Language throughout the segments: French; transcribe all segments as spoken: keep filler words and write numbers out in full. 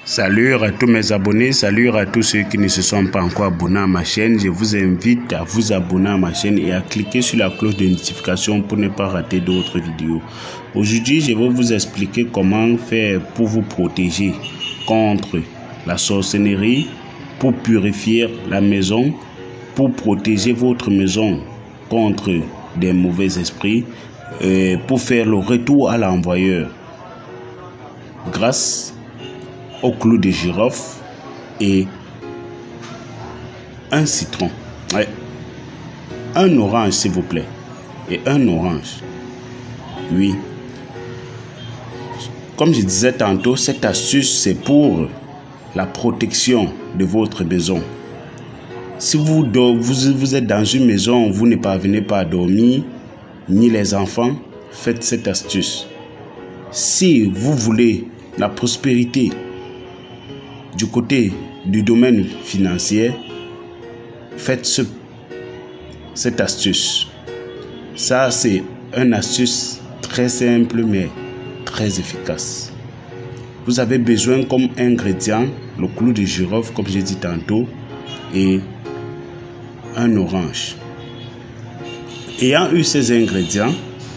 Salut à tous mes abonnés, salut à tous ceux qui ne se sont pas encore abonnés à ma chaîne. Je vous invite à vous abonner à ma chaîne et à cliquer sur la cloche de notification pour ne pas rater d'autres vidéos. Aujourd'hui, je vais vous expliquer comment faire pour vous protéger contre la sorcellerie, pour purifier la maison, pour protéger votre maison contre des mauvais esprits, et pour faire le retour à l'envoyeur grâce au clou de girofle et un citron. Ouais. Un orange, s'il vous plaît. Et un orange. Oui. Comme je disais tantôt, cette astuce, c'est pour la protection de votre maison. Si vous, vous, vous êtes dans une maison où vous ne parvenez pas à dormir, ni les enfants, faites cette astuce. Si vous voulez la prospérité du côté du domaine financier, faites ce, cette astuce. Ça, c'est une astuce très simple mais très efficace. Vous avez besoin comme ingrédient le clou de girofle, comme j'ai dit tantôt, et un orange. Ayant eu ces ingrédients,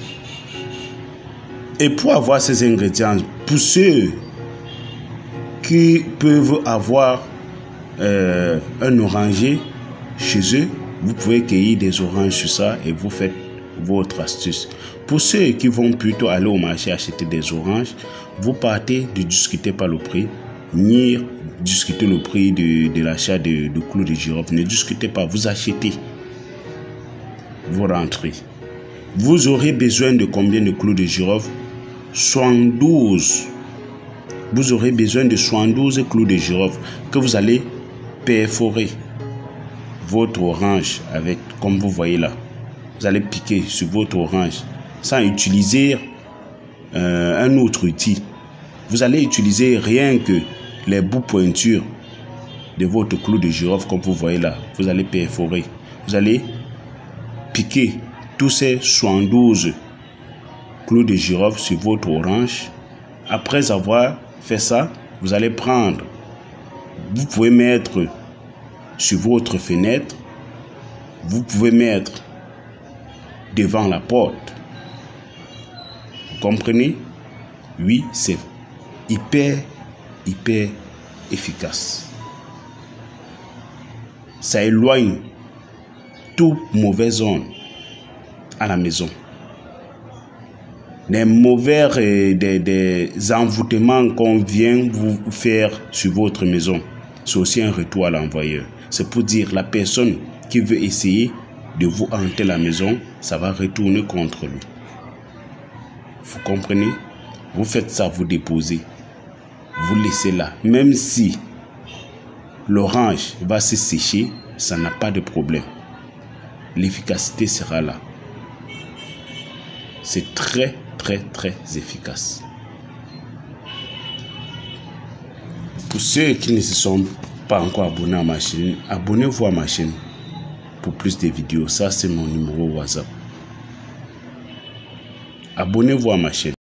et pour avoir ces ingrédients, pour ceux qui peuvent avoir euh, un oranger chez eux, vous pouvez cueillir des oranges sur ça et vous faites votre astuce. Pour ceux qui vont plutôt aller au marché acheter des oranges, vous partez de discuter par le prix, ni discuter le prix de, de l'achat de, de clous de girofle. Ne discutez pas, vous achetez, vous rentrez. Vous aurez besoin de combien de clous de girofle? soixante-douze. Vous aurez besoin de soixante-douze clous de girofle que vous allez perforer votre orange avec, comme vous voyez là. Vous allez piquer sur votre orange sans utiliser euh, un autre outil. Vous allez utiliser rien que les bouts pointures de votre clou de girofle, comme vous voyez là. Vous allez perforer. Vous allez piquer tous ces soixante-douze clous de girofle sur votre orange. Après avoir fait ça, vous allez prendre, vous pouvez mettre sur votre fenêtre, vous pouvez mettre devant la porte. Vous comprenez? Oui, c'est hyper, hyper efficace. Ça éloigne toute mauvaise onde à la maison. Des mauvais euh, des, des envoûtements qu'on vient vous faire sur votre maison, c'est aussi un retour à l'envoyeur. C'est pour dire la personne qui veut essayer de vous hanter la maison, ça va retourner contre lui. Vous comprenez? Vous faites ça, vous déposez, vous laissez là. Même si l'orange va se sécher, ça n'a pas de problème. L'efficacité sera là. C'est très très très efficace. Pour ceux qui ne se sont pas encore abonnés à ma chaîne, abonnez-vous à ma chaîne pour plus de vidéos. Ça, c'est mon numéro WhatsApp. Abonnez-vous à ma chaîne.